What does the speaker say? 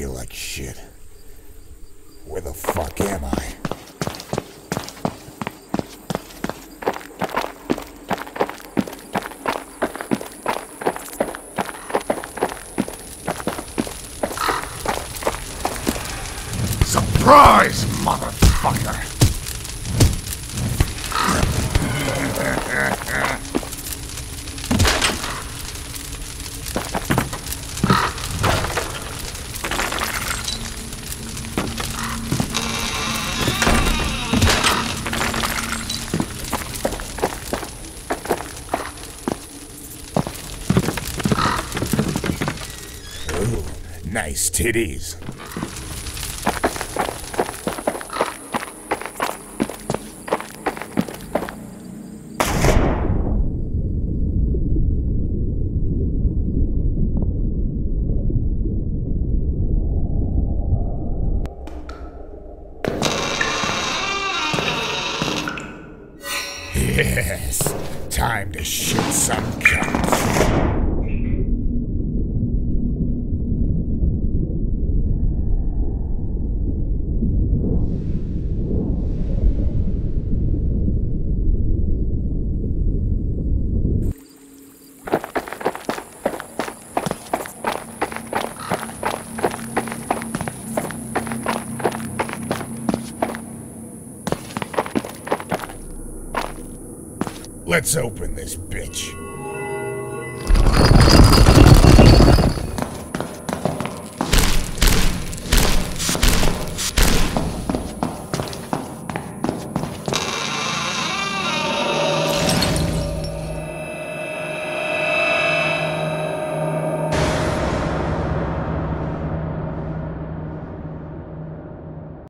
feel like shit. Where the fuck am I? Surprise, motherfucker! Ooh, nice titties. Yes, time to shoot some cunts. Let's open this bitch.